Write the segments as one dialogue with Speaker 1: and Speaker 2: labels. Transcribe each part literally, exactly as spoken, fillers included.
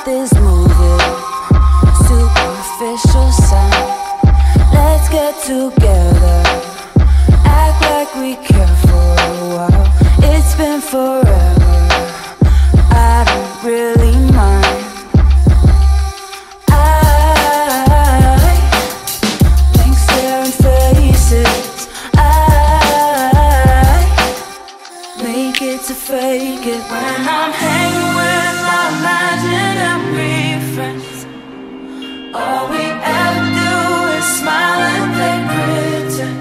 Speaker 1: this movie, superficial sign. Let's get together, act like we care for a while. It's been forever, I don't really mind. I think staring faces, I make it to fake it. When I'm hanging with my imaginary friends, all we ever do is smile and play pretend.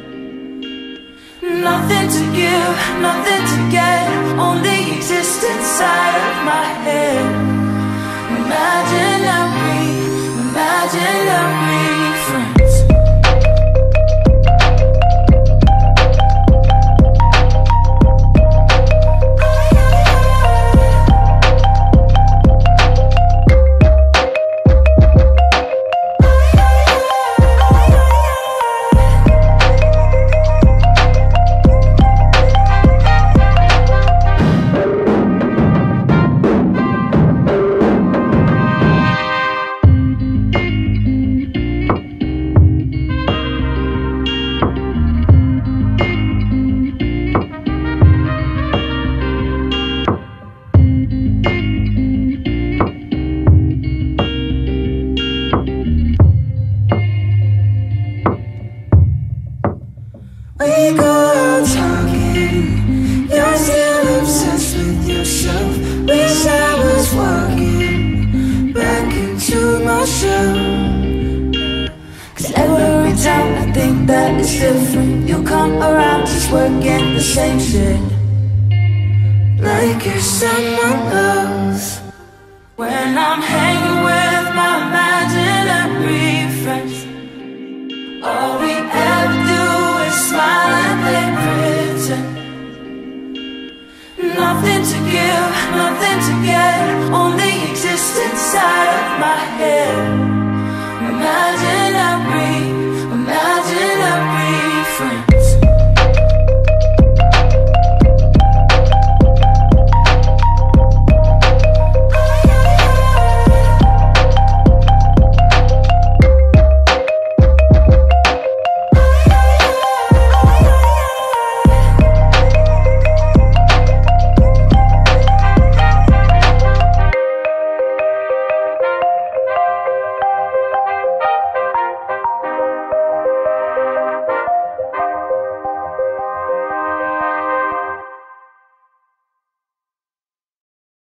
Speaker 1: Nothing to give, nothing to get, only exist inside of my head. Imaginary, imaginary friends. We go out talking, you're still obsessed with yourself. Wish I was walking back into my shell. Cause every time I think that it's different, you come around just working the same shit, like you're someone else. When I'm hanging with my imaginary friends, all we ever do is smile and play pretend. Nothing to give, nothing to get,